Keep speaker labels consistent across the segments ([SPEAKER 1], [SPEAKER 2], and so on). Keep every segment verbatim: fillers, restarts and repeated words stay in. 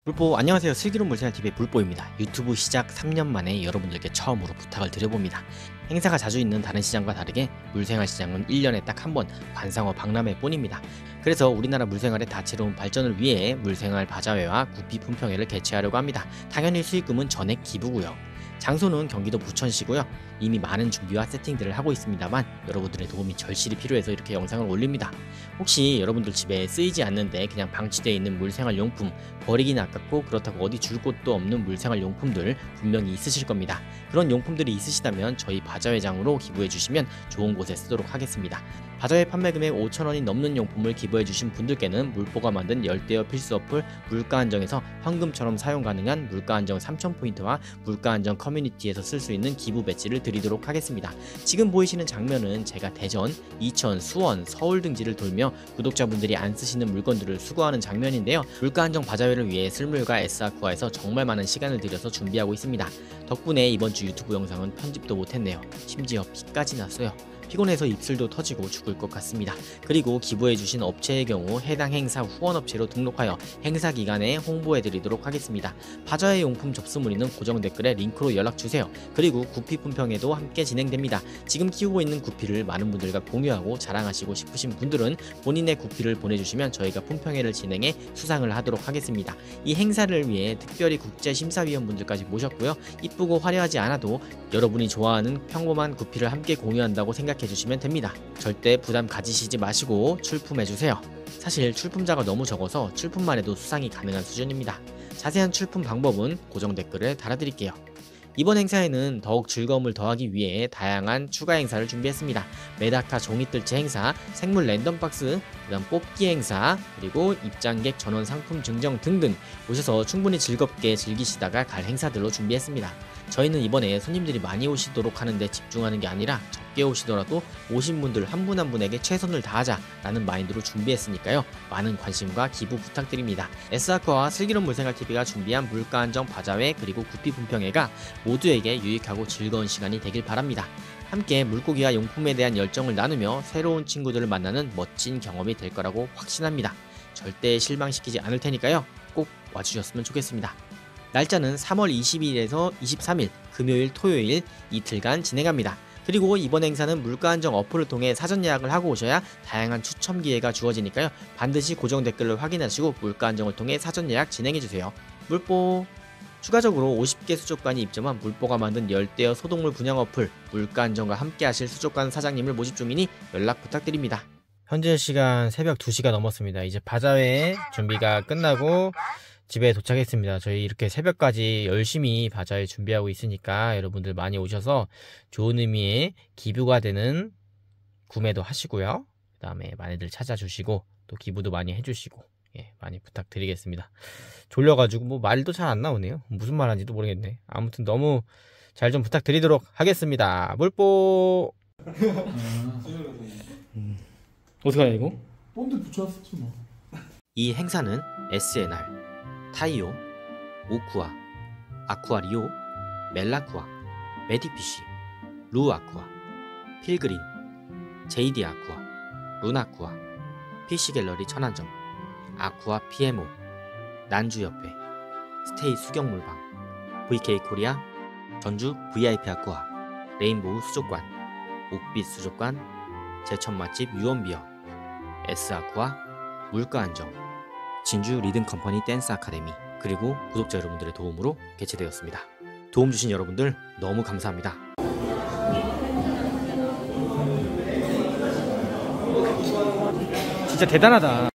[SPEAKER 1] 불보 안녕하세요. 슬기로운 물생활티비의 불보입니다. 유튜브 시작 삼 년 만에 여러분들께 처음으로 부탁을 드려봅니다. 행사가 자주 있는 다른 시장과 다르게 물생활 시장은 일 년에 딱 한 번 관상어 박람회 뿐입니다. 그래서 우리나라 물생활의 다채로운 발전을 위해 물생활 바자회와 구피 품평회를 개최하려고 합니다. 당연히 수익금은 전액 기부고요. 장소는 경기도 부천시고요. 이미 많은 준비와 세팅들을 하고 있습니다만 여러분들의 도움이 절실히 필요해서 이렇게 영상을 올립니다. 혹시 여러분들 집에 쓰이지 않는데 그냥 방치되어 있는 물생활 용품, 버리긴 아깝고 그렇다고 어디 줄 곳도 없는 물생활 용품들 분명히 있으실 겁니다. 그런 용품들이 있으시다면 저희 바자회장으로 기부해 주시면 좋은 곳에 쓰도록 하겠습니다. 바자회 판매 금액 오천 원이 넘는 용품을 기부해 주신 분들께는 물보가 만든 열대어 필수 어플 물가안정에서 현금처럼 사용 가능한 물가안정 삼천 포인트와 물가안정 커뮤니티에서 쓸 수 있는 기부 배지를 드리도록 하겠습니다. 지금 보이시는 장면은 제가 대전, 이천, 수원, 서울 등지를 돌며 구독자분들이 안 쓰시는 물건들을 수거하는 장면인데요. 물가안정 바자회를 위해 슬물과 에스아쿠아에서 정말 많은 시간을 들여서 준비하고 있습니다. 덕분에 이번 주 유튜브 영상은 편집도 못했네요. 심지어 피까지 났어요. 피곤해서 입술도 터지고 죽을 것 같습니다. 그리고 기부해주신 업체의 경우 해당 행사 후원업체로 등록하여 행사 기간에 홍보해드리도록 하겠습니다. 바자회 용품 접수 문의는 고정 댓글에 링크로 연락주세요. 그리고 구피 품평회도 함께 진행됩니다. 지금 키우고 있는 구피를 많은 분들과 공유하고 자랑하시고 싶으신 분들은 본인의 구피를 보내주시면 저희가 품평회를 진행해 수상을 하도록 하겠습니다. 이 행사를 위해 특별히 국제심사위원분들까지 모셨고요. 이쁘고 화려하지 않아도 여러분이 좋아하는 평범한 구피를 함께 공유한다고 생각 해주시면 됩니다. 절대 부담 가지시지 마시고 출품해주세요. 사실 출품자가 너무 적어서 출품만 해도 수상이 가능한 수준입니다. 자세한 출품 방법은 고정 댓글에 달아드릴게요. 이번 행사에는 더욱 즐거움을 더하기 위해 다양한 추가 행사를 준비했습니다. 메다카 종이뜰채 행사, 생물 랜덤박스, 그다음 뽑기 행사, 그리고 입장객 전원 상품 증정 등등 오셔서 충분히 즐겁게 즐기시다가 갈 행사들로 준비했습니다. 저희는 이번에 손님들이 많이 오시도록 하는데 집중하는 게 아니라 적게 오시더라도 오신 분들 한 분 한 분에게 최선을 다하자 라는 마인드로 준비했으니까요. 많은 관심과 기부 부탁드립니다. 에스아쿠아와 슬기로운 물생활티비가 준비한 물가안정 바자회 그리고 구피 품평회가 모두에게 유익하고 즐거운 시간이 되길 바랍니다. 함께 물고기와 용품에 대한 열정을 나누며 새로운 친구들을 만나는 멋진 경험이 될 거라고 확신합니다. 절대 실망시키지 않을 테니까요. 꼭 와주셨으면 좋겠습니다. 날짜는 삼월 이십일에서 이십삼일 금요일 토요일 이틀간 진행합니다. 그리고 이번 행사는 물가안정 어플을 통해 사전 예약을 하고 오셔야 다양한 추첨 기회가 주어지니까요. 반드시 고정 댓글을 확인하시고 물가안정을 통해 사전 예약 진행해주세요. 물보 추가적으로 오십 개 수족관이 입점한 물보가 만든 열대어 소독물 분양 어플 물가안정과 함께 하실 수족관 사장님을 모집 중이니 연락 부탁드립니다. 현재 시간 새벽 두 시가 넘었습니다. 이제 바자회 준비가 끝나고 집에 도착했습니다. 저희 이렇게 새벽까지 열심히 바자회 준비하고 있으니까 여러분들 많이 오셔서 좋은 의미의 기부가 되는 구매도 하시고요. 그 다음에 많이들 찾아주시고 또 기부도 많이 해주시고 예, 많이 부탁드리겠습니다. 졸려가지고 뭐 말도 잘 안 나오네요. 무슨 말 하는지도 모르겠네. 아무튼 너무 잘 좀 부탁드리도록 하겠습니다. 물보 음. 어떻게 하냐 이거?
[SPEAKER 2] 본드 붙여왔었지 뭐.
[SPEAKER 1] 이 행사는 에스엔알 타이오, 오쿠아, 아쿠아리오, 멜라쿠아, 메디피쉬, 루아쿠아, 필그린, 제이디아쿠아, 루나쿠아, 피쉬갤러리 천안점, 아쿠아 피엠오, 난주협회, 스테이 수경물방, 브이케이 코리아, 전주 브이아이피 아쿠아, 레인보우 수족관, 옥빛 수족관, 제천 맛집 유언비어, S아쿠아, 물가안정, 진주 리듬컴퍼니 댄스 아카데미 그리고 구독자 여러분들의 도움으로 개최되었습니다. 도움 주신 여러분들 너무 감사합니다. 진짜 대단하다.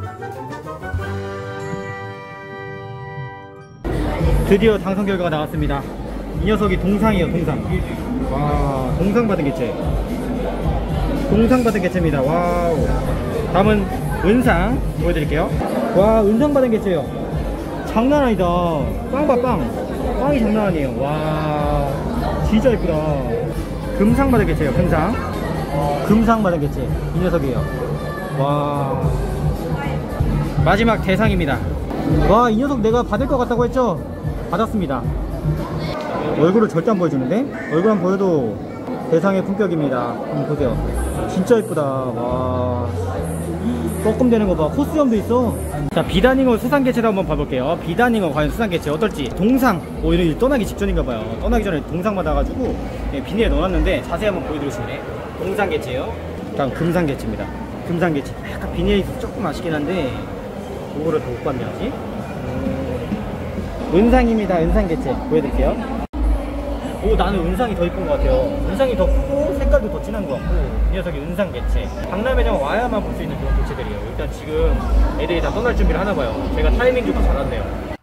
[SPEAKER 1] 드디어 당선 결과가 나왔습니다. 이 녀석이 동상이에요. 동상. 와, 동상 받은 개체. 동상 받은 개체입니다. 와우. 다음은 은상 보여드릴게요. 와, 은상 받은 개체요. 장난 아니다. 빵 봐, 빵. 빵이 장난 아니에요. 와, 진짜 예쁘다. 금상 받은 개체요. 금상. 금상 받은 개체. 이 녀석이에요. 와. 마지막 대상입니다. 와, 이 녀석 내가 받을 것 같다고 했죠? 받았습니다. 얼굴을 절대 안 보여주는데? 얼굴만 보여도 대상의 품격입니다. 한번 보세요. 진짜 예쁘다. 와.
[SPEAKER 2] 뻐끔 되는 거 봐. 코스염도 있어. 자, 비단잉어 수상개체도 한번 봐볼게요. 비단잉어 과연 수상개체 어떨지. 동상, 오, 이런 떠나기 직전인가 봐요. 떠나기 전에 동상 받아가지고 예, 비닐에 넣어놨는데 자세히 한번 보여드리시네. 동상개체요. 다음 금상개체입니다. 금상개체. 약간 비닐에 있어서 조금 아쉽긴 한데 그거를 더 못 봤네 아직. 은상입니다. 은상개체 보여드릴게요. 오, 나는 은상이 더 이쁜 것 같아요. 은상이 더 크고 색깔도 더 진한 것 같고 이 녀석이 은상 개체. 박람회장 와야만 볼 수 있는 그런 개체들이에요. 일단 지금 애들이 다 떠날 준비를 하나 봐요. 제가 타이밍 좋게 잘 왔네요.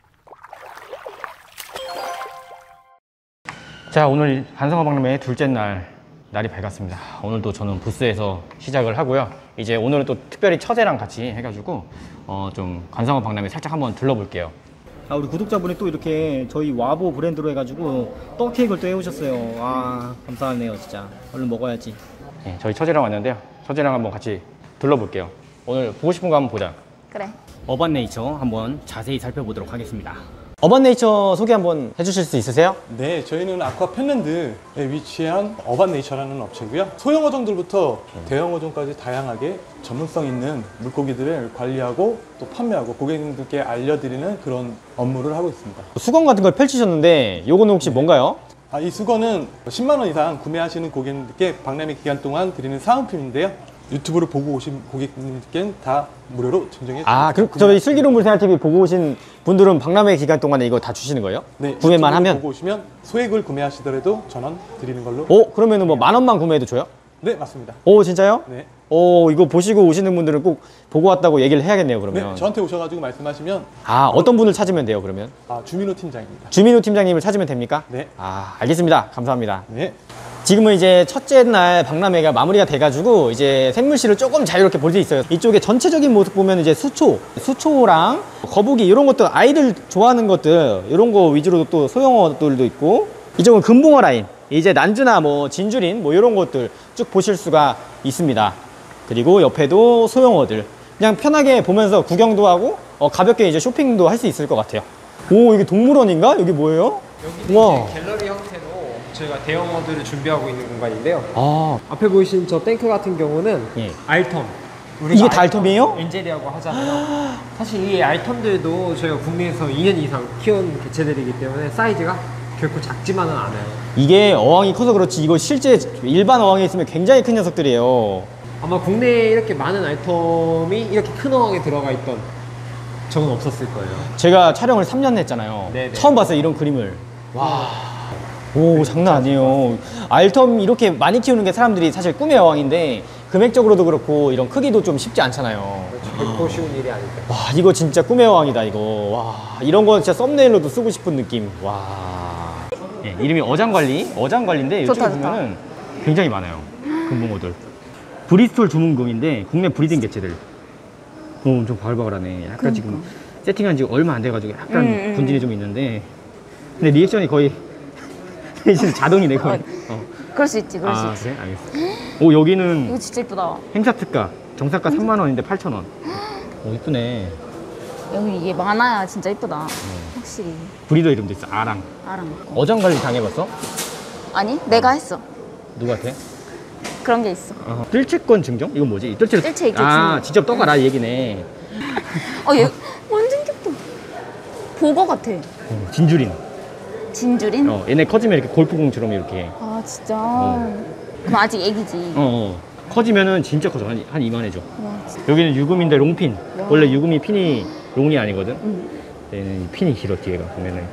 [SPEAKER 2] 자, 오늘 관상어 박람회 둘째 날 날이 밝았습니다. 오늘도 저는 부스에서 시작을 하고요. 이제 오늘은 또 특별히 처제랑 같이 해가지고 어, 좀 관상어 박람회 살짝 한번 둘러볼게요. 아, 우리 구독자분이 또 이렇게 저희 와보 브랜드로 해가지고 떡 케이크를 또 해오셨어요. 아, 감사하네요 진짜. 얼른 먹어야지. 네, 저희 처제랑 왔는데요. 처제랑 한번 같이 둘러볼게요. 오늘 보고 싶은 거 한번 보자.
[SPEAKER 3] 그래.
[SPEAKER 2] 어반네이처 한번 자세히 살펴보도록 하겠습니다. 어반네이처 소개 한번 해주실 수 있으세요?
[SPEAKER 4] 네, 저희는 아쿠아 펜랜드에 위치한 어반네이처라는 업체고요. 소형 어종들부터 대형 어종까지 다양하게 전문성 있는 물고기들을 관리하고 또 판매하고 고객님들께 알려드리는 그런 업무를 하고 있습니다.
[SPEAKER 2] 수건 같은 걸 펼치셨는데 요거는 혹시 뭔가요?
[SPEAKER 4] 아, 이 수건은 십만 원 이상 구매하시는 고객님들께 박람회 기간 동안 드리는 사은품인데요. 유튜브를 보고 오신 고객님들께는 다 무료로 증정해 드립니다.
[SPEAKER 2] 아, 그럼 저희 슬기로운 물생활티비 보고 오신 분들은 박람회 기간 동안에 이거 다 주시는 거예요?
[SPEAKER 4] 네,
[SPEAKER 2] 구매만 하면?
[SPEAKER 4] 보고 오시면 소액을 구매하시더라도 전원 드리는 걸로.
[SPEAKER 2] 오, 그러면은 뭐 만 원만 구매해도 줘요?
[SPEAKER 4] 네, 맞습니다.
[SPEAKER 2] 오, 진짜요?
[SPEAKER 4] 네.
[SPEAKER 2] 오, 이거 보시고 오시는 분들은 꼭 보고 왔다고 얘기를 해야겠네요, 그러면.
[SPEAKER 4] 네, 저한테 오셔가지고 말씀하시면.
[SPEAKER 2] 아, 어떤 분을 찾으면 돼요, 그러면?
[SPEAKER 4] 아, 주민호 팀장입니다.
[SPEAKER 2] 주민호 팀장님을 찾으면 됩니까?
[SPEAKER 4] 네.
[SPEAKER 2] 아, 알겠습니다. 감사합니다.
[SPEAKER 4] 네.
[SPEAKER 2] 지금은 이제 첫째 날 박람회가 마무리가 돼가지고 이제 생물실을 조금 자유롭게 볼 수 있어요. 이쪽에 전체적인 모습 보면 이제 수초, 수초랑 거북이 이런 것들 아이들 좋아하는 것들 이런 거 위주로 또 소형어들도 있고 이쪽은 금붕어 라인, 이제 난주나 뭐 진주린 뭐 이런 것들 쭉 보실 수가 있습니다. 그리고 옆에도 소형어들 그냥 편하게 보면서 구경도 하고 어, 가볍게 이제 쇼핑도 할 수 있을 것 같아요. 오, 이게 동물원인가? 여기 뭐예요?
[SPEAKER 5] 여기는
[SPEAKER 2] 우와.
[SPEAKER 5] 이제 갤러리 형태로 저희가 대형어들을 준비하고 있는 공간인데요.
[SPEAKER 2] 아,
[SPEAKER 5] 앞에 보이신 저 탱크 같은 경우는
[SPEAKER 2] 예.
[SPEAKER 5] 알텀.
[SPEAKER 2] 이게 다 알텀이에요?
[SPEAKER 5] 엔젤이라고 하잖아요. 사실 이 알텀들도 저희가 국내에서 이 년 이상 키운 개체들이기 때문에 사이즈가 결코 작지만은 않아요.
[SPEAKER 2] 이게 어항이 커서 그렇지 이거 실제 일반 어항에 있으면 굉장히 큰 녀석들이에요.
[SPEAKER 5] 아마 국내에 이렇게 많은 알텀이 이렇게 큰 어항에 들어가 있던 적은 없었을 거예요.
[SPEAKER 2] 제가 촬영을 삼 년 했잖아요.
[SPEAKER 5] 네네.
[SPEAKER 2] 처음 봤어요, 이런 그림을. 와. 오, 장난 아니에요. 알텀 이렇게 많이 키우는 게 사람들이 사실 꿈의 어항인데 금액적으로도 그렇고 이런 크기도 좀 쉽지 않잖아요.
[SPEAKER 5] 결코 쉬운 일이 아니다.
[SPEAKER 2] 와, 이거 진짜 꿈의 어항이다, 이거. 와, 이런 거 진짜 썸네일로도 쓰고 싶은 느낌. 와. 네, 이름이 어장관리. 어장관리인데 이쪽에
[SPEAKER 3] 좋다, 좋다.
[SPEAKER 2] 보면은 굉장히 많아요. 금붕어들. 브리스톨 주문금인데 국내 브리딩 개체들. 오, 엄청 바글바글하네. 약간 지금 세팅한 지 얼마 안 돼가지고 약간
[SPEAKER 3] 음, 음.
[SPEAKER 2] 분진이 좀 있는데 근데 리액션이 거의 진짜 자동이네 거의. 어.
[SPEAKER 3] 그럴 수 있지, 그럴 수
[SPEAKER 2] 아,
[SPEAKER 3] 있지.
[SPEAKER 2] 그래? 알겠어. 오, 여기는
[SPEAKER 3] 이거 진짜 이쁘다.
[SPEAKER 2] 행사 특가. 정사가 삼만 원인데 팔천 원. 오, 이쁘네.
[SPEAKER 3] 여기 이게 많아야 진짜 이쁘다. 확실히.
[SPEAKER 2] 브리더 이름도 있어. 아랑.
[SPEAKER 3] 아랑.
[SPEAKER 2] 어장 관리 당해봤어?
[SPEAKER 3] 아니, 내가 했어.
[SPEAKER 2] 누구한테?
[SPEAKER 3] 그런 게 있어.
[SPEAKER 2] 어. 뜰채권 증정? 이건 뭐지? 이 뜰채를
[SPEAKER 3] 뜰채 이렇게
[SPEAKER 2] 아,
[SPEAKER 3] 주는
[SPEAKER 2] 직접 떠가라 이 얘기네.
[SPEAKER 3] 어, 얘 완전 귀엽다. 보거 같아.
[SPEAKER 2] 어, 진주린.
[SPEAKER 3] 진주린?
[SPEAKER 2] 어, 얘네 커지면 이렇게 골프공처럼 이렇게.
[SPEAKER 3] 아, 진짜.
[SPEAKER 2] 어.
[SPEAKER 3] 그럼 아직 애기지.
[SPEAKER 2] 어, 어. 커지면은 진짜 커져. 한, 한 이만해져.
[SPEAKER 3] 와, 진짜.
[SPEAKER 2] 여기는 유금인데 롱핀.
[SPEAKER 3] 와.
[SPEAKER 2] 원래 유금이 핀이 롱이 아니거든.
[SPEAKER 3] 응.
[SPEAKER 2] 얘는 핀이 길어 뒤에가 보면은.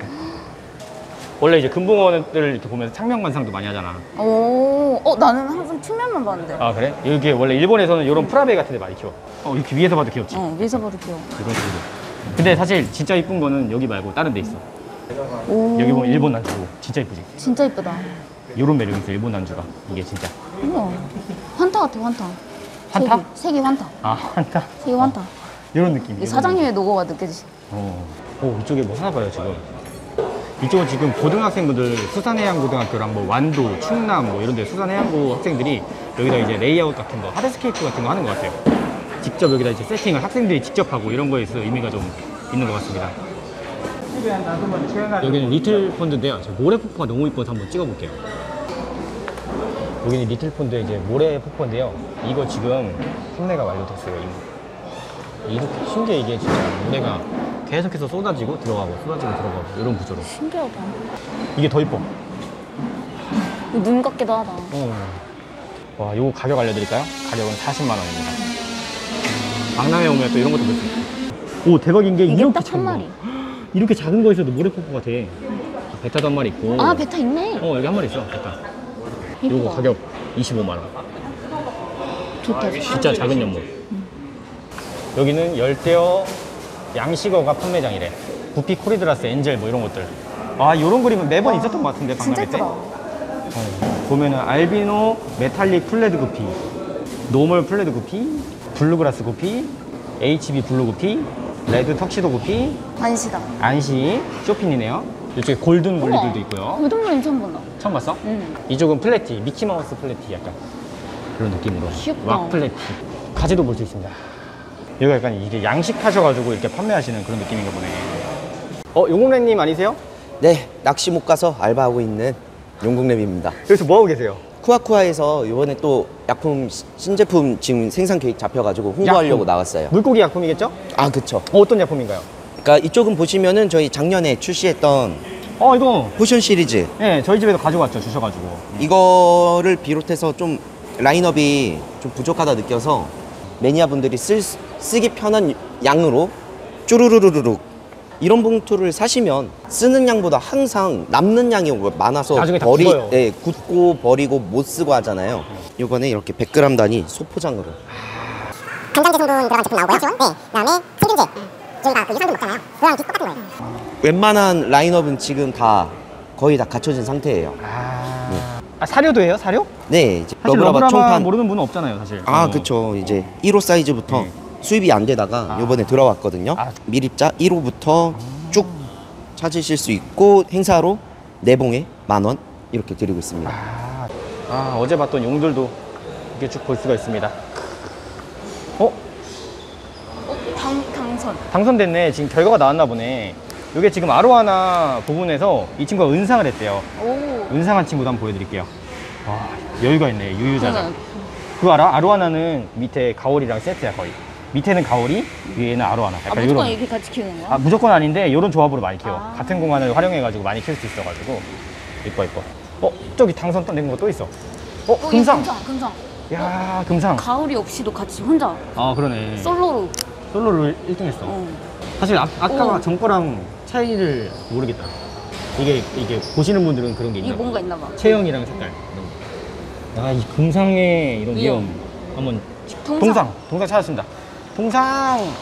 [SPEAKER 2] 원래 이제 금붕어들 이렇게 보면 상명관상도 많이 하잖아.
[SPEAKER 3] 오, 어, 나는 항상 측면만 봤는데.
[SPEAKER 2] 아, 그래? 여기 원래 일본에서는 이런 프라베 같은 데 많이 키워. 어, 이렇게 위에서 봐도 귀엽지?
[SPEAKER 3] 어, 위에서 봐도 귀여워.
[SPEAKER 2] 이런 식으로. 근데 사실 진짜 이쁜 거는 여기 말고 다른 데 있어.
[SPEAKER 3] 오,
[SPEAKER 2] 여기 보면 일본 난주고 진짜 이쁘지?
[SPEAKER 3] 진짜 이쁘다.
[SPEAKER 2] 이런 매력이 있어, 일본 난주가. 이게 진짜.
[SPEAKER 3] 우와. 환타 같아, 환타.
[SPEAKER 2] 환타?
[SPEAKER 3] 색이, 색이 환타.
[SPEAKER 2] 아, 한타.
[SPEAKER 3] 색이 환타.
[SPEAKER 2] 이런 느낌.
[SPEAKER 3] 이 사장님의 노고가 느껴지지.
[SPEAKER 2] 어. 오, 이쪽에 뭐 하나 봐요, 지금. 이쪽은 지금 고등학생분들 수산해양고등학교랑 뭐 완도, 충남 뭐 이런 데 수산해양고 학생들이 여기다 이제 레이아웃 같은 거, 하드스케이프 같은 거 하는 것 같아요. 직접 여기다 이제 세팅을 학생들이 직접 하고 이런 거에 있어 의미가 좀 있는 것 같습니다. 여기는 리틀 폰드인데요. 제가 모래 폭포가 너무 이뻐서 한번 찍어볼게요. 여기는 리틀 폰드의 이제 모래 폭포인데요. 이거 지금 판매가 완료됐어요. 이거. 이렇게 신기해 이게 진짜 모래가 계속해서 쏟아지고 들어가고 쏟아지고 들어가고 이런 구조로.
[SPEAKER 3] 신기하다.
[SPEAKER 2] 이게 더 이뻐.
[SPEAKER 3] 이거 눈 같기도 하다.
[SPEAKER 2] 어. 와, 요거 가격 알려드릴까요? 가격은 사십만 원입니다. 박람회 오면 또 이런 것도 볼 수 있고. 오, 대박인 게
[SPEAKER 3] 이게
[SPEAKER 2] 이렇게
[SPEAKER 3] 딱 한
[SPEAKER 2] 작은 거.
[SPEAKER 3] 마리.
[SPEAKER 2] 이렇게 작은 거에서도 모래폭포 같아. 베타도 한 마리 있고.
[SPEAKER 3] 아, 베타 있네.
[SPEAKER 2] 어, 여기 한 마리 있어, 베타.
[SPEAKER 3] 이쁘다.
[SPEAKER 2] 요거 가격 이십오만 원.
[SPEAKER 3] 좋다.
[SPEAKER 2] 진짜 작은 연못. 여기는 열대어 양식어가 판매장이래. 구피 코리드라스 엔젤 뭐 이런 것들. 아, 요런 그림은 매번 있었던 것 같은데,
[SPEAKER 3] 진짜
[SPEAKER 2] 박람회 때.
[SPEAKER 3] 예쁘다.
[SPEAKER 2] 어, 보면은 알비노 메탈릭 플레드 구피, 노멀 플레드 구피, 블루그라스 구피, 에이치비 블루 구피, 레드 턱시도 구피,
[SPEAKER 3] 안시다.
[SPEAKER 2] 안시 쇼핀이네요. 이쪽에 골든 몰리들도 있고요.
[SPEAKER 3] 우동물은 처음 본다.
[SPEAKER 2] 처음 봤어?
[SPEAKER 3] 응.
[SPEAKER 2] 이쪽은 플래티, 미키마우스 플래티 약간 그런 느낌으로.
[SPEAKER 3] 귀엽다.
[SPEAKER 2] 왁 플래티. 가지도 볼 수 있습니다. 여기가 약간 이게 양식하셔가지고 이렇게 판매하시는 그런 느낌인가 보네. 어, 용공래님 아니세요?
[SPEAKER 6] 네, 낚시 못 가서 알바하고 있는 용국랩입니다.
[SPEAKER 2] 여기서 뭐 하고 계세요?
[SPEAKER 6] 쿠아쿠아에서 이번에 또 약품 시- 신제품 지금 생산 계획 잡혀가지고 홍보하려고
[SPEAKER 2] 약품.
[SPEAKER 6] 나갔어요.
[SPEAKER 2] 물고기 약품이겠죠?
[SPEAKER 6] 아, 그쵸.
[SPEAKER 2] 어, 어떤 약품인가요?
[SPEAKER 6] 그러니까 이쪽은 보시면은 저희 작년에 출시했던
[SPEAKER 2] 어, 이거
[SPEAKER 6] 포션 시리즈,
[SPEAKER 2] 네, 저희 집에서 가져왔죠, 주셔가지고.
[SPEAKER 6] 이거를 비롯해서 좀 라인업이 좀 부족하다 느껴서 매니아 분들이 쓸, 쓰기 편한 양으로 쭈루루루룩 이런 봉투를 사시면 쓰는 양보다 항상 남는 양이 많아서
[SPEAKER 2] 나중에 다
[SPEAKER 6] 버리,
[SPEAKER 2] 굳어요.
[SPEAKER 6] 네, 굳고 버리고 못 쓰고 하잖아요. 이번에 이렇게 백 그램 단위 소포장으로.
[SPEAKER 7] 간장제 성분 들어간 제품 나오고요. 네. 그다음에 세균제. 저희가 그 유산균 먹잖아요. 그거랑 똑같은 거예요.
[SPEAKER 6] 웬만한 라인업은 지금 다 거의 다 갖춰진 상태예요.
[SPEAKER 2] 아, 아 사료도 해요? 사료?
[SPEAKER 6] 네, 이제
[SPEAKER 2] 사실
[SPEAKER 6] 러브라바
[SPEAKER 2] 러브라바
[SPEAKER 6] 총판.
[SPEAKER 2] 모르는 분은 없잖아요, 사실.
[SPEAKER 6] 아,
[SPEAKER 2] 어.
[SPEAKER 6] 그쵸. 이제 일 호 사이즈부터
[SPEAKER 2] 네.
[SPEAKER 6] 수입이 안 되다가
[SPEAKER 2] 아.
[SPEAKER 6] 이번에 들어왔거든요.
[SPEAKER 2] 아.
[SPEAKER 6] 미립자 일 호부터 쭉 찾으실 수 있고 행사로 네 봉에 만 원 이렇게 드리고 있습니다.
[SPEAKER 2] 아, 아, 어제 봤던 용들도 이렇게 쭉 볼 수가 있습니다. 어?
[SPEAKER 3] 어, 당, 당선.
[SPEAKER 2] 당선됐네. 지금 결과가 나왔나 보네. 이게 지금 아로하나 부분에서 이 친구가 은상을 했대요.
[SPEAKER 3] 오.
[SPEAKER 2] 은상한 친구도 한번 보여드릴게요. 와, 여유가 있네. 유유자적.
[SPEAKER 3] 그러니까
[SPEAKER 2] 그거 알아? 아로하나는 밑에 가오리랑 세트야, 거의. 밑에는 가오리, 위에는 아로하나.
[SPEAKER 3] 아,
[SPEAKER 2] 약간
[SPEAKER 3] 무조건
[SPEAKER 2] 요런.
[SPEAKER 3] 이렇게 같이 키우는 거야?
[SPEAKER 2] 아, 무조건 아닌데 이런 조합으로 많이 키워.
[SPEAKER 3] 아.
[SPEAKER 2] 같은 공간을 활용해가지고 많이 키울 수 있어가지고 이뻐 이뻐. 어, 저기 당선 된 거 또 있어. 어,
[SPEAKER 3] 여기
[SPEAKER 2] 금상.
[SPEAKER 3] 금상, 금상.
[SPEAKER 2] 야, 금상.
[SPEAKER 3] 가을이 없이도 같이 혼자
[SPEAKER 2] 아, 그러네.
[SPEAKER 3] 솔로로.
[SPEAKER 2] 솔로로 일 등 했어.
[SPEAKER 3] 어.
[SPEAKER 2] 사실 아, 아까
[SPEAKER 3] 오.
[SPEAKER 2] 전 거랑 차이를 모르겠다. 이게 이게 보시는 분들은 그런 게
[SPEAKER 3] 이게
[SPEAKER 2] 있나 봐.
[SPEAKER 3] 뭔가 있나 봐.
[SPEAKER 2] 체형이랑 색깔. 이런 거. 아, 이 금상의 이런
[SPEAKER 3] 위험.
[SPEAKER 2] 위험. 한번
[SPEAKER 3] 동상.
[SPEAKER 2] 동상. 동상 찾았습니다. 동상. 여기.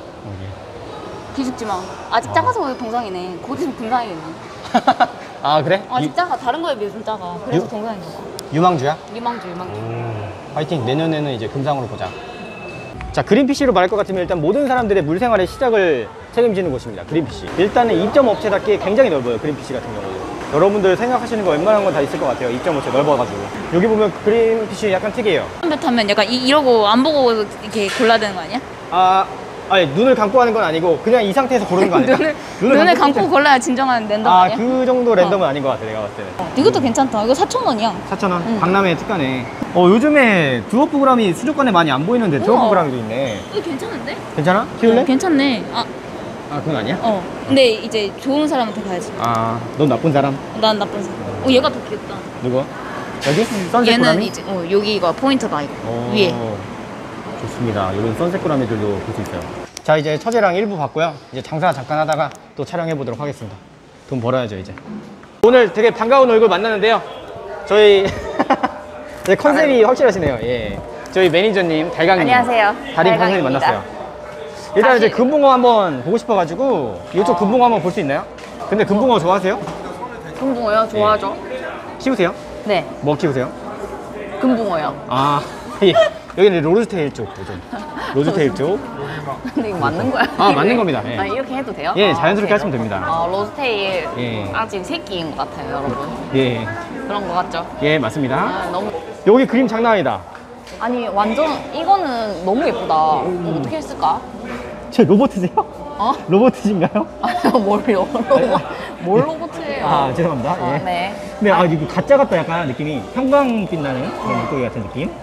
[SPEAKER 3] 기죽지 마. 아직 작아서 그래 동상이네. 곧 있으면 금상이겠네.
[SPEAKER 2] 아, 그래?
[SPEAKER 3] 아직
[SPEAKER 2] 유,
[SPEAKER 3] 작아. 다른 거에 비해 좀 작아. 그래서
[SPEAKER 2] 유-
[SPEAKER 3] 동상인 거야.
[SPEAKER 2] 유망주야?
[SPEAKER 3] 유망주, 유망주.
[SPEAKER 2] 파이팅. 내년에는 이제 금상으로 보자. 자, 그린피쉬로 말할 것 같으면 일단 모든 사람들의 물생활의 시작을 책임지는 곳입니다. 그린피쉬. 일단은 입점 업체답게 굉장히 넓어요. 그린피쉬 같은 경우는. 여러분들 생각하시는 거 웬만한 건 다 있을 것 같아요. 입점 업체 넓어가지고. 여기 보면 그린피쉬 약간 특이해요.
[SPEAKER 3] 배 타면 약간 이, 이러고 안 보고 이렇게 골라야 되는 거 아니야?
[SPEAKER 2] 아, 아니 눈을 감고 하는 건 아니고 그냥 이 상태에서 고르는 거 아니야?
[SPEAKER 3] 눈을, 눈을 감고 골라야 진정한 랜덤
[SPEAKER 2] 아,
[SPEAKER 3] 아니야?
[SPEAKER 2] 그 정도 랜덤은 아닌 것 같아, 내가 봤을 때는.
[SPEAKER 3] 어, 이것도 괜찮다. 이거 사천 원이야.
[SPEAKER 2] 사천 원.
[SPEAKER 3] 응.
[SPEAKER 2] 박람회 특가네. 어, 요즘에 드워프그람이 수족관에 많이 안 보이는데 드워프그람이도 있네.
[SPEAKER 3] 이거 괜찮은데?
[SPEAKER 2] 괜찮아? 키울래?
[SPEAKER 3] 어, 괜찮네. 아,
[SPEAKER 2] 아, 그건 아니야?
[SPEAKER 3] 어. 근데 이제 좋은 사람한테 가야지.
[SPEAKER 2] 아, 넌 나쁜 사람?
[SPEAKER 3] 난 나쁜 사람. 어, 얘가 더 귀엽다.
[SPEAKER 2] 누구? 여기? 선셋
[SPEAKER 3] 얘는
[SPEAKER 2] 꾸라미?
[SPEAKER 3] 이제 어, 여기가 포인트가 있고
[SPEAKER 2] 오,
[SPEAKER 3] 위에.
[SPEAKER 2] 좋습니다. 여기는 선셋 꾸라미들도 볼 수 있어요. 자, 이제 처제랑 일부 봤고요. 이제 장사 잠깐 하다가 또 촬영해 보도록 하겠습니다. 돈 벌어야죠, 이제. 오늘 되게 반가운 얼굴 만났는데요. 저희 네, 컨셉이 확실하시네요. 예. 저희 매니저님 달강님.
[SPEAKER 3] 안녕하세요.
[SPEAKER 2] 달인 컨셉이
[SPEAKER 3] 달강입니다.
[SPEAKER 2] 만났어요. 일단 이제
[SPEAKER 3] 사실-
[SPEAKER 2] 금붕어 한번 보고 싶어가지고 이쪽 금붕어 한번 볼 수 있나요? 근데 금붕어 좋아하세요?
[SPEAKER 3] 금붕어요? 좋아하죠?
[SPEAKER 2] 키우세요?
[SPEAKER 3] 네.
[SPEAKER 2] 뭐 키우세요?
[SPEAKER 3] 금붕어요.
[SPEAKER 2] 아, 예. 여기는 로즈테일 쪽 요즘. 로즈테일 쪽.
[SPEAKER 3] 근데 이거 맞는 거야?
[SPEAKER 2] 아, 맞는 겁니다. 예.
[SPEAKER 3] 아, 이렇게 해도 돼요?
[SPEAKER 2] 예,
[SPEAKER 3] 아,
[SPEAKER 2] 자연스럽게
[SPEAKER 3] 오케이.
[SPEAKER 2] 하시면 됩니다.
[SPEAKER 3] 아, 로스테일
[SPEAKER 2] 예.
[SPEAKER 3] 아직 새끼인 것 같아요, 여러분.
[SPEAKER 2] 예,
[SPEAKER 3] 그런 거 같죠?
[SPEAKER 2] 예, 맞습니다.
[SPEAKER 3] 아, 너무
[SPEAKER 2] 여기 그림 장난 아니다.
[SPEAKER 3] 아니 완전 이거는 너무 예쁘다. 이거 어떻게 했을까?
[SPEAKER 2] 저 로봇이세요?
[SPEAKER 3] 어?
[SPEAKER 2] 로봇이신가요?
[SPEAKER 3] 뭘요? 로봇? 뭘 로봇이에요?
[SPEAKER 2] 아, 죄송합니다.
[SPEAKER 3] 아,
[SPEAKER 2] 예.
[SPEAKER 3] 네.
[SPEAKER 2] 근데 아, 이거 가짜 같다 약간 느낌이 형광빛 나는 그런 물고기 같은 느낌.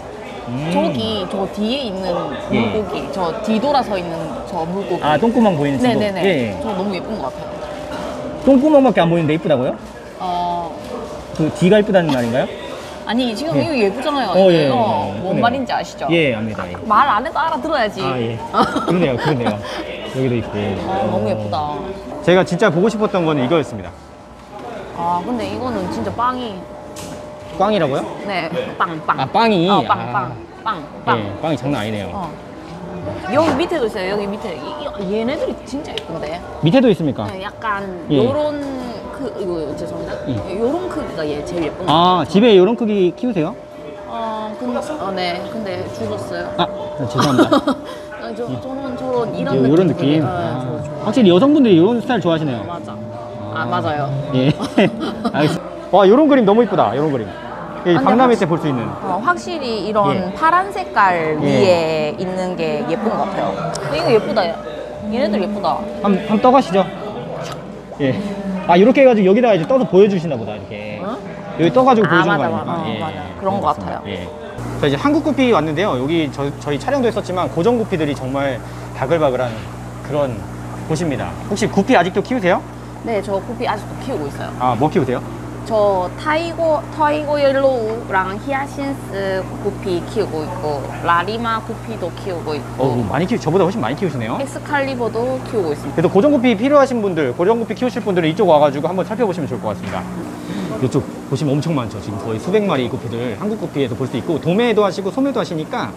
[SPEAKER 2] 음.
[SPEAKER 3] 저기 저 뒤에 있는
[SPEAKER 2] 예.
[SPEAKER 3] 물고기, 저 뒤돌아서 있는 저 물고기.
[SPEAKER 2] 아, 똥구멍 보이는 친구?
[SPEAKER 3] 네네네.
[SPEAKER 2] 예, 예.
[SPEAKER 3] 저 너무 예쁜 것 같아요.
[SPEAKER 2] 똥구멍밖에 안 보이는데 이쁘다고요?
[SPEAKER 3] 어,
[SPEAKER 2] 그 뒤가 이쁘다는 말인가요?
[SPEAKER 3] 아니 지금
[SPEAKER 2] 예.
[SPEAKER 3] 이거 예쁘잖아요.
[SPEAKER 2] 어, 예.
[SPEAKER 3] 어,
[SPEAKER 2] 예.
[SPEAKER 3] 뭔
[SPEAKER 2] 예.
[SPEAKER 3] 말인지 아시죠?
[SPEAKER 2] 예, 압니다. 예.
[SPEAKER 3] 말 안 해도 알아들어야지.
[SPEAKER 2] 아, 예. 그러네요, 그러네요. 여기도 있고.
[SPEAKER 3] 어, 너무 예쁘다.
[SPEAKER 2] 제가 진짜 보고 싶었던 거는 이거였습니다.
[SPEAKER 3] 아 근데 이거는 진짜 빵이
[SPEAKER 2] 꽝이라고요?
[SPEAKER 3] 네, 빵, 빵.
[SPEAKER 2] 아, 빵이?
[SPEAKER 3] 어, 빵,
[SPEAKER 2] 아.
[SPEAKER 3] 빵, 빵, 빵.
[SPEAKER 2] 예, 빵이 장난 아니네요.
[SPEAKER 3] 어. 여기 밑에도 있어요. 여기 밑에. 이, 이, 얘네들이 진짜 예쁜데.
[SPEAKER 2] 밑에도 있습니까?
[SPEAKER 3] 네, 약간
[SPEAKER 2] 예.
[SPEAKER 3] 요런 그 이거 죄송합니다.
[SPEAKER 2] 예.
[SPEAKER 3] 요런 크기가 얘 제일 예쁜 거.
[SPEAKER 2] 아, 집에 이런 크기 키우세요?
[SPEAKER 3] 어, 근데 어, 네. 근데 죽었어요.
[SPEAKER 2] 아, 죄송합니다.
[SPEAKER 3] 아, 저, 저는 저런 이런
[SPEAKER 2] 요-
[SPEAKER 3] 느낌.
[SPEAKER 2] 요런 느낌?
[SPEAKER 3] 네,
[SPEAKER 2] 아,
[SPEAKER 3] 저, 저.
[SPEAKER 2] 확실히 여성분들이 이런 스타일 좋아하시네요.
[SPEAKER 3] 맞아. 아, 맞아요.
[SPEAKER 2] 예. 알겠습니다. 와, 이런 그림 너무 이쁘다. 이런 그림. 이
[SPEAKER 3] 아니,
[SPEAKER 2] 박람회
[SPEAKER 3] 확-
[SPEAKER 2] 때 볼 수 있는.
[SPEAKER 3] 어, 확실히 이런
[SPEAKER 2] 예.
[SPEAKER 3] 파란 색깔
[SPEAKER 2] 예.
[SPEAKER 3] 위에 있는 게 예쁜 것 같아요. 근데 이거 예쁘다. 얘네들 예쁘다.
[SPEAKER 2] 한, 한 떠가시죠. 예. 아, 이렇게 해가지고 여기다가 이제 떠서 보여주시나 보다, 이렇게.
[SPEAKER 3] 어?
[SPEAKER 2] 여기 떠가지고
[SPEAKER 3] 아,
[SPEAKER 2] 보여주는
[SPEAKER 3] 맞아,
[SPEAKER 2] 거 아닙니까?
[SPEAKER 3] 맞아.
[SPEAKER 2] 예.
[SPEAKER 3] 어, 맞아. 그런 것 같아요.
[SPEAKER 2] 예. 자, 이제 한국 구피 왔는데요. 여기 저, 저희 촬영도 했었지만 고정 구피들이 정말 바글바글한 그런 곳입니다. 혹시 구피 아직도 키우세요?
[SPEAKER 3] 네, 저 구피 아직도 키우고 있어요.
[SPEAKER 2] 아, 뭐 키우세요?
[SPEAKER 3] 저 타이거, 타이거 옐로우랑 히아신스 구피 키우고 있고 라리마 구피도 키우고 있고
[SPEAKER 2] 어, 많이 키우, 저보다 훨씬 많이 키우시네요.
[SPEAKER 3] 엑스칼리버도 키우고 있습니다.
[SPEAKER 2] 그래서 고정 구피 필요하신 분들, 고정 구피 키우실 분들은 이쪽 와가지고 한번 살펴보시면 좋을 것 같습니다. 이쪽 보시면 엄청 많죠. 지금 거의 수백 마리 구피들 한국 구피에서 볼 수 있고 도매도 하시고 소매도 하시니까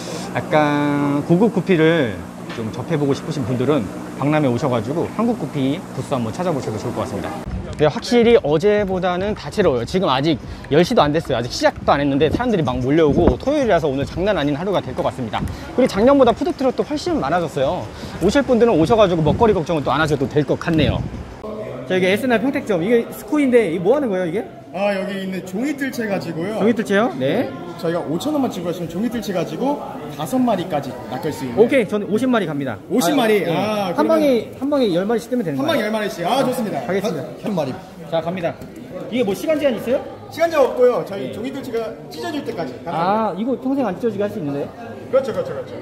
[SPEAKER 2] 약간 고급 구피를 좀 접해보고 싶으신 분들은 박람회 오셔가지고 한국 구피 부스 한번 찾아보셔도 좋을 것 같습니다. 네, 확실히 어제보다는 다채로워요. 지금 아직 열 시도 안 됐어요. 아직 시작도 안 했는데 사람들이 막 몰려오고 토요일이라서 오늘 장난 아닌 하루가 될 것 같습니다. 그리고 작년보다 푸드트럭도 훨씬 많아졌어요. 오실 분들은 오셔가지고 먹거리 걱정은 또 안 하셔도 될 것 같네요. 자, 이게 에스엔알 평택점. 이게 스코인데 이게 뭐 하는 거예요, 이게?
[SPEAKER 8] 아, 여기 있는 종이뜰채 가지고요.
[SPEAKER 2] 종이뜰채요? 네.
[SPEAKER 8] 저희가 오천 원만 지불하시면 종이뜰채 가지고 다섯 마리까지 낚을 수 있는.
[SPEAKER 2] 오케이, 저는 오십 마리 갑니다.
[SPEAKER 8] 오십 마리?
[SPEAKER 2] 네.
[SPEAKER 8] 아,
[SPEAKER 2] 한
[SPEAKER 8] 그러면-
[SPEAKER 2] 방에, 한 방에 열 마리씩 뜨면 되는
[SPEAKER 8] 한
[SPEAKER 2] 거예요?
[SPEAKER 8] 방에 열 마리씩. 아, 좋습니다.
[SPEAKER 2] 가겠습니다.
[SPEAKER 8] 한 마리.
[SPEAKER 2] 자, 갑니다. 이게 뭐 시간 제한 있어요?
[SPEAKER 8] 시간 제한 없고요. 저희
[SPEAKER 2] 네.
[SPEAKER 8] 종이뜰채가 찢어질 때까지. 가능합니다.
[SPEAKER 2] 아, 이거 평생 안 찢어지게 할 수 있는데?
[SPEAKER 8] 그렇죠, 그렇죠, 그렇죠.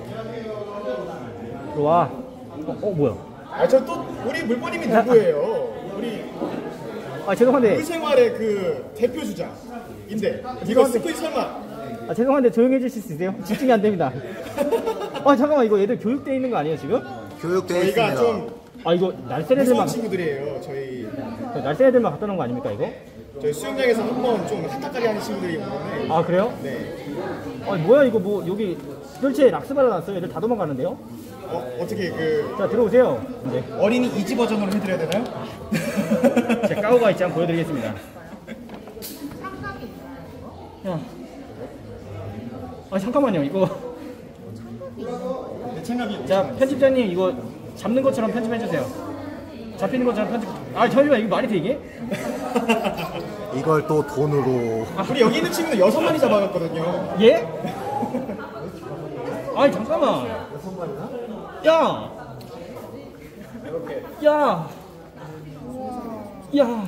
[SPEAKER 2] 들어와. 어, 어 뭐야?
[SPEAKER 8] 아, 저 또 우리 물보님이 누구예요? 우리
[SPEAKER 2] 아, 죄송한데.
[SPEAKER 8] 물생활의 그 대표 주자인데 이거 스코인 설마?
[SPEAKER 2] 아, 죄송한데 조용히 해주실 수 있어요? 집중이 안 됩니다. 아, 잠깐만, 이거 얘들 교육돼 있는 거 아니에요, 지금?
[SPEAKER 8] 교육되어 저희가 좀
[SPEAKER 2] 아, 이거 날쌘
[SPEAKER 8] 무서운
[SPEAKER 2] 애들만,
[SPEAKER 8] 친구들이에요. 저희
[SPEAKER 2] 날쌘 애들만 갖다 놓은 거 아닙니까, 이거?
[SPEAKER 8] 저희 수영장에서 한번 좀 핫딱거리 하는 친구들이 오는데.
[SPEAKER 2] 아, 그래요?
[SPEAKER 8] 네.
[SPEAKER 2] 아, 뭐야, 이거 뭐, 여기 뜰채 락스바라 놨어요. 애들 다 도망가는데요?
[SPEAKER 8] 어, 어떻게 그
[SPEAKER 2] 자, 들어오세요. 네.
[SPEAKER 8] 어린이 이지 버전으로 해드려야 되나요?
[SPEAKER 2] 제 까오가 있지 한번 보여드리겠습니다. 야. 아, 잠깐만요, 이거.
[SPEAKER 8] 생각이.
[SPEAKER 2] 자, 편집자님, 이거 잡는 것처럼 편집해주세요. 잡히는 것처럼 편집. 아, 잠시만, 이거 말이 돼, 이게?
[SPEAKER 9] 이걸 또 돈으로.
[SPEAKER 8] 우리 여기 있는 친구는 여섯 마리 잡아갔거든요.
[SPEAKER 2] 예? 아니, 잠깐만. 야! 야! 야!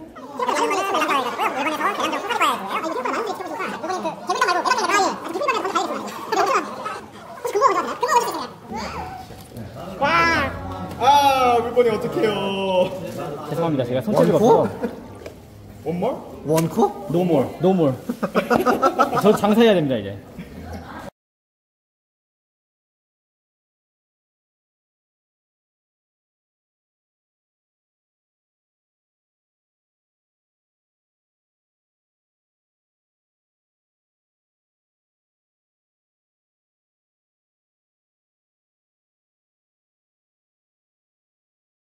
[SPEAKER 8] 아, 물건이 어떡해요.
[SPEAKER 2] 죄송합니다. 제가 손재주가 없어서.
[SPEAKER 8] 원몰?
[SPEAKER 9] 원코?
[SPEAKER 2] 노몰, 노몰. 저 장사해야 됩니다, 이제.